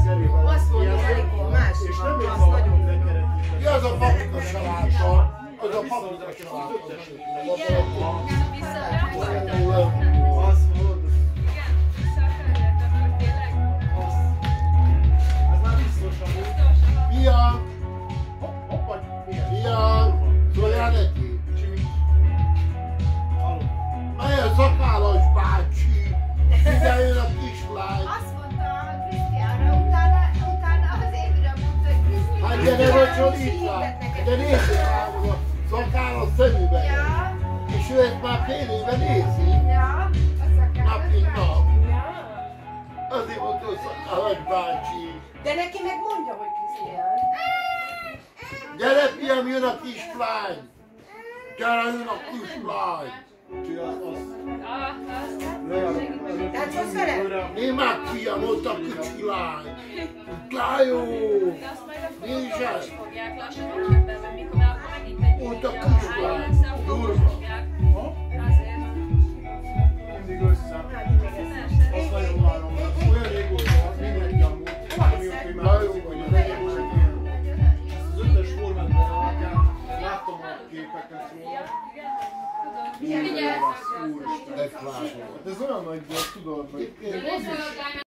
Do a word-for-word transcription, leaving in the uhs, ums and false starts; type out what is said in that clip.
Azt mondja, Erikó, másik van, az nagyon Mi az a paprika saláttal? Az a paprika saláttal. igen, visszafelejtettem. Az volt. Igen, visszafelejtettem, akkor tényleg. Ez már biztosan volt. Biztosan. Pia! Hoppá, Pia! Szóljál neki! Melyen szakállas bácsi! Ide jön a kislány! Azt mondta a Krisztiánra, utána, utána az évre mondta, hogy Krisztián. Hát gyere, vagy Csolita! De nézzük rá, hogy a szakállas szemüveg! Ja, És ő ezt már fél éve nézi! ja, a szakállas Nap mint nap! Ja. Azért mondta a szakállas bácsi! De neki meg mondja, hogy Krisztián. Gyere, fiam, jön a kislány! Gyere, jön a kislány! Ah, azt. Tehát hoz vele? Némát fiam, ott a kicsi lány! Gájó! De azt majd a Nincs fotók ez. is fogják lassan képbe venni, mikor már akkor megint egy Ott a ilyen kislány. álló lesz, akkor Durva. most fogják. Azért. Mindig össze. Azt nagyon várom, olyan régóta, mindenki amúgy. Na jó vagy, a régóta ilyen. Az ötös formátban látják, láttam a képeket róla. Igen, tudom. Úristen, egy látom. Ez olyan nagy, tudod, hogy...